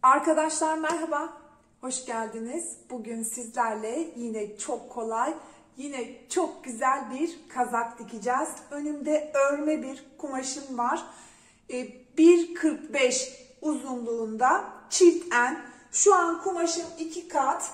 Arkadaşlar merhaba, hoş geldiniz. Bugün sizlerle yine çok kolay, yine çok güzel bir kazak dikeceğiz. Önümde örme bir kumaşım var. 1.45 uzunluğunda çift en. Şu an kumaşım 2 kat.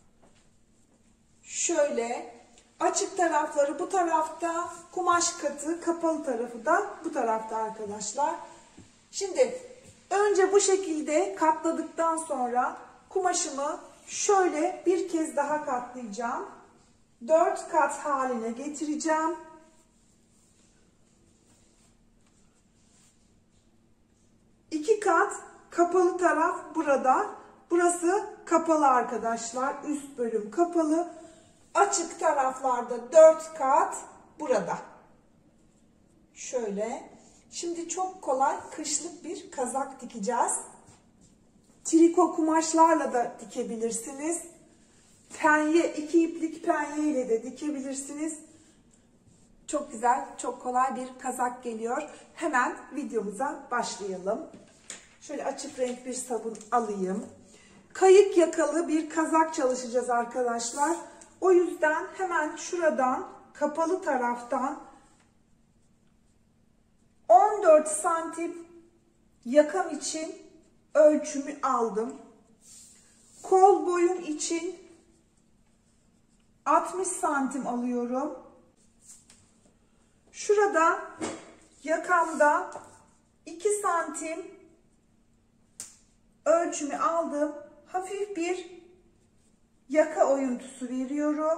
Şöyle açık tarafları bu tarafta, kumaş katı, kapalı tarafı da bu tarafta arkadaşlar. Şimdi önce bu şekilde katladıktan sonra kumaşımı şöyle bir kez daha katlayacağım. 4 kat haline getireceğim. İki kat kapalı taraf burada. Burası kapalı arkadaşlar. Üst bölüm kapalı. Açık taraflarda 4 kat burada. Şöyle. Şimdi çok kolay kışlık bir kazak dikeceğiz. Triko kumaşlarla da dikebilirsiniz. Penye, 2 iplik penye ile de dikebilirsiniz. Çok güzel, çok kolay bir kazak geliyor. Hemen videomuza başlayalım. Şöyle açık renk bir sabun alayım. Kayık yakalı bir kazak çalışacağız arkadaşlar. O yüzden hemen şuradan, kapalı taraftan 14 santim yakam için ölçümü aldım. Kol boyum için 60 santim alıyorum. Şurada yakamda 2 santim ölçümü aldım. Hafif bir yaka oyuntusu veriyorum.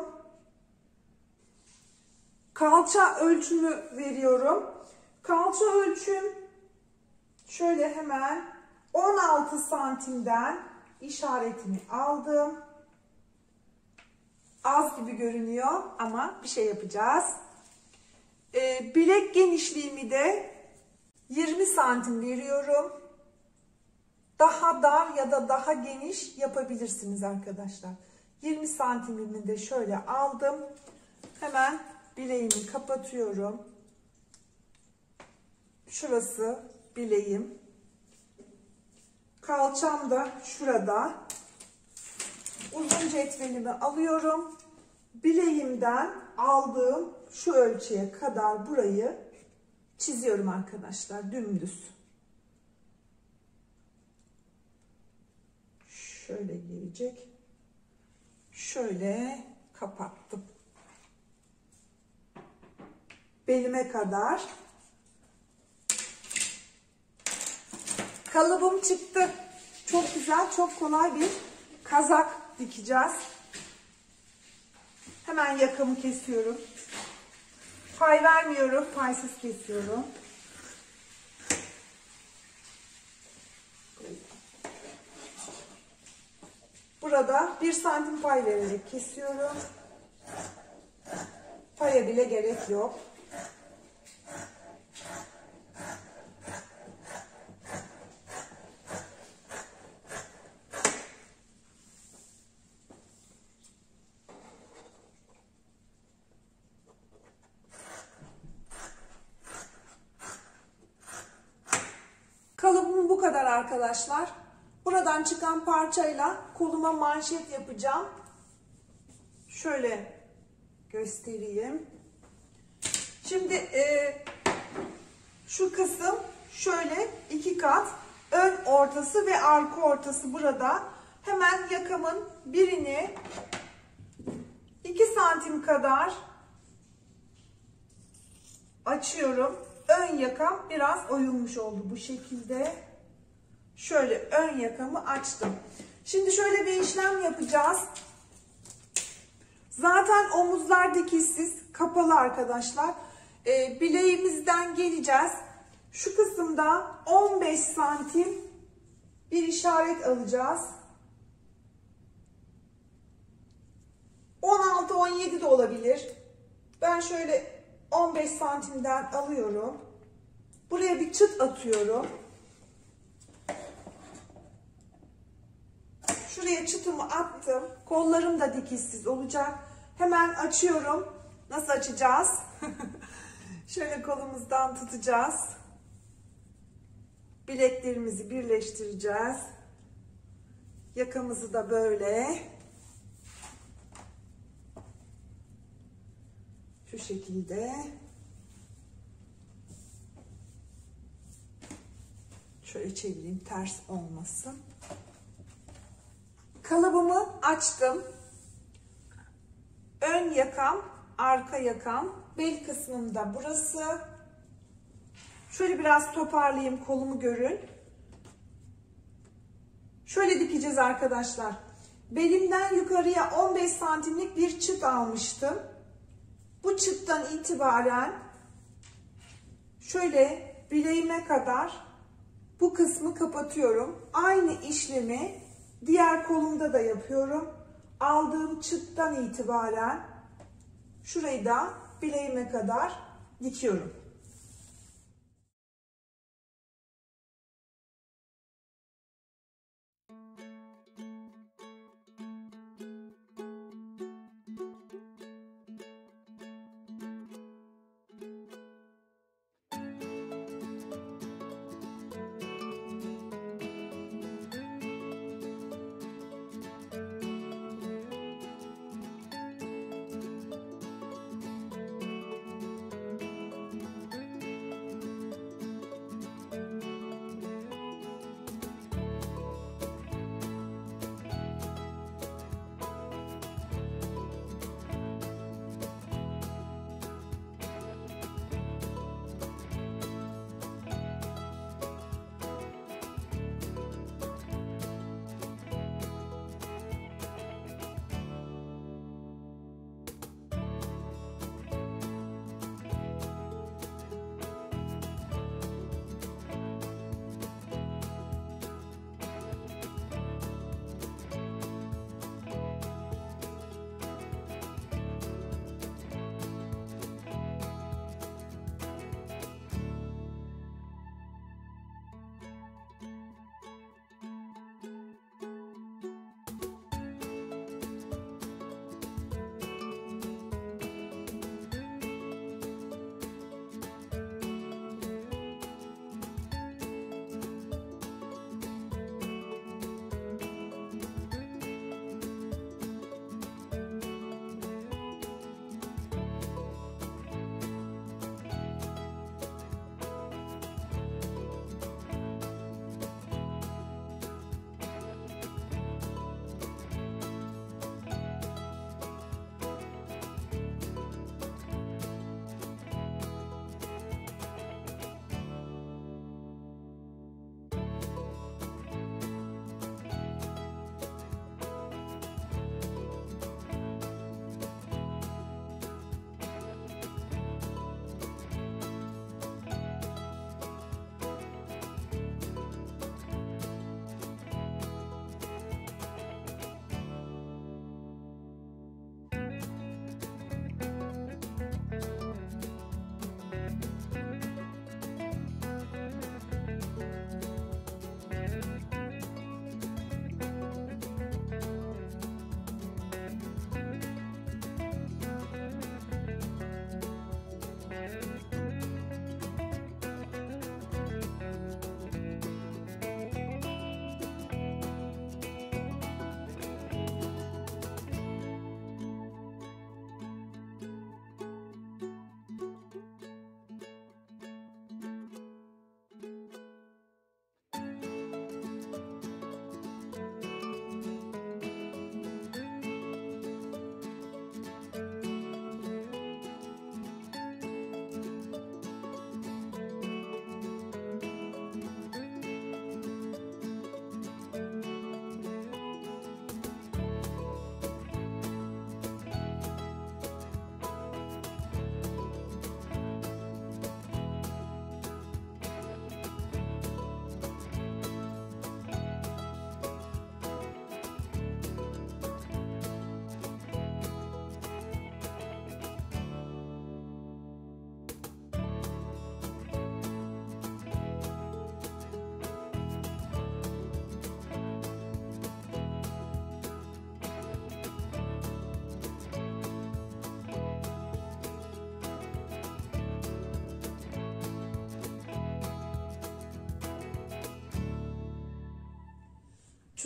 Kalça ölçümü veriyorum. Kalça ölçüm şöyle hemen 16 santimden işaretimi aldım. Az gibi görünüyor ama bir şey yapacağız. Bilek genişliğimi de 20 santim veriyorum. Daha dar ya da daha geniş yapabilirsiniz arkadaşlar. 20 santimimi de şöyle aldım. Hemen bileğimi kapatıyorum. Şurası bileğim. Kalçam da şurada. Uzun cetvelimi alıyorum. Bileğimden aldığım şu ölçüye kadar burayı çiziyorum arkadaşlar. Dümdüz. Şöyle gelecek. Şöyle kapattım. Belime kadar. Kalıbım çıktı. Çok güzel, çok kolay bir kazak dikeceğiz. Hemen yakamı kesiyorum. Pay vermiyorum, paysız kesiyorum. Burada 1 santim pay vererek kesiyorum. Paya bile gerek yok. Kalıbım bu kadar arkadaşlar. Buradan çıkan parçayla koluma manşet yapacağım. Şöyle göstereyim. Şimdi şu kısım şöyle 2 kat. Ön ortası ve arka ortası burada. Hemen yakamın birini 2 santim kadar açıyorum. Ön yakam biraz oyulmuş oldu bu şekilde. Şöyle ön yakamı açtım. Şimdi şöyle bir işlem yapacağız. Zaten omuzlar dikişsiz, kapalı arkadaşlar. Bileğimizden geleceğiz. Şu kısımda 15 santim bir işaret alacağız. 16-17 de olabilir. Ben şöyle 15 santimden alıyorum. Buraya bir çıt atıyorum. Şuraya çıtımı attım. Kollarım da dikişsiz olacak. Hemen açıyorum. Nasıl açacağız? Şöyle kolumuzdan tutacağız. Bileklerimizi birleştireceğiz. Yakamızı da böyle şu şekilde şöyle çevireyim, ters olmasın. Kalıbımı açtım. Ön yakam, arka yakam, bel kısmımda burası. Şöyle biraz toparlayayım, kolumu görün. Şöyle dikeceğiz arkadaşlar. Belimden yukarıya 15 santimlik bir çıt almıştım. Bu çıttan itibaren şöyle bileğime kadar bu kısmı kapatıyorum. Aynı işlemi diğer kolumda da yapıyorum. Aldığım çıttan itibaren şurayı da bileğime kadar dikiyorum.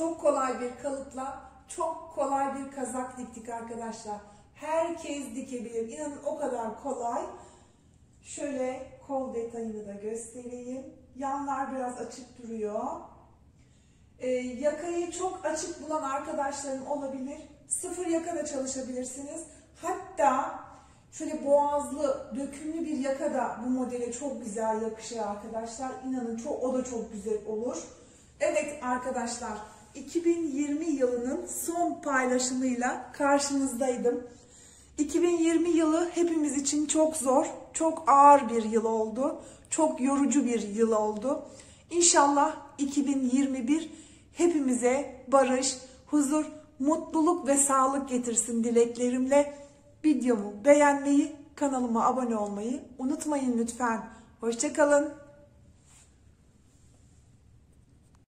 Çok kolay bir kalıpla çok kolay bir kazak diktik arkadaşlar. Herkes dikebilir. İnanın o kadar kolay. Şöyle kol detayını da göstereyim. Yanlar biraz açık duruyor. Yakayı çok açık bulan arkadaşlarım olabilir. Sıfır yaka da çalışabilirsiniz. Hatta şöyle boğazlı, dökümlü bir yaka da bu modele çok güzel yakışır arkadaşlar. İnanın o da çok güzel olur. Evet arkadaşlar, 2020 yılının son paylaşımıyla karşınızdaydım. 2020 yılı hepimiz için çok zor, çok ağır bir yıl oldu. Çok yorucu bir yıl oldu. İnşallah 2021 hepimize barış, huzur, mutluluk ve sağlık getirsin dileklerimle. Videomu beğenmeyi, kanalıma abone olmayı unutmayın lütfen. Hoşça kalın.